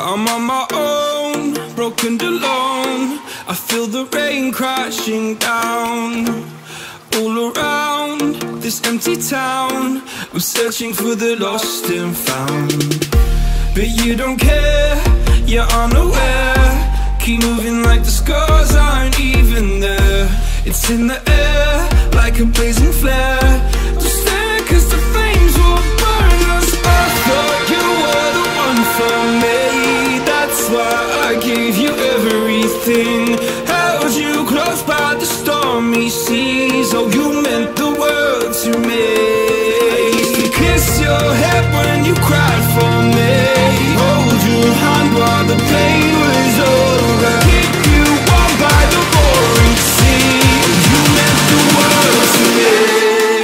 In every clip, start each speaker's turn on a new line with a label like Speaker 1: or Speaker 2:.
Speaker 1: I'm on my own, broken and alone. I feel the rain crashing down all around this empty town. I'm searching for the lost and found, but you don't care, you're unaware. Keep moving like the scars aren't even there. It's in the air like a blazing flare. Don't stare cause the flames will burn us. I thought you were the one for me, that's why I gave you everything. Held you close by the stormy seas. Oh, you meant the world to me. I used to kiss your head when you cried for me, hold your hand while the pain was over, keep you warm by the roaring sea. You meant the world to me.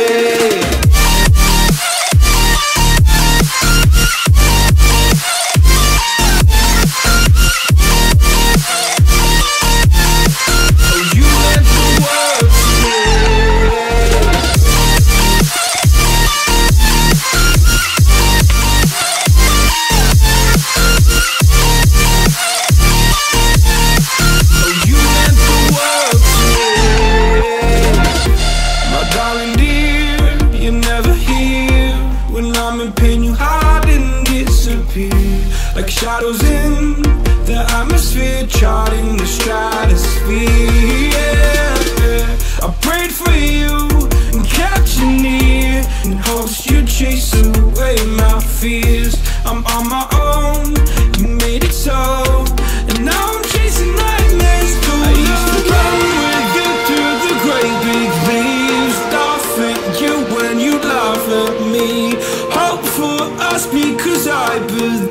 Speaker 1: Like shadows in the atmosphere, charting the stratosphere. Yeah. I prayed for you and kept you near, in hopes you'd chase away my fears. I'm on my own, you made it so, and now I'm chasing nightmares through. I used to run with you through the great big leaves, laugh at you when you laugh at me, hope for us because I believe.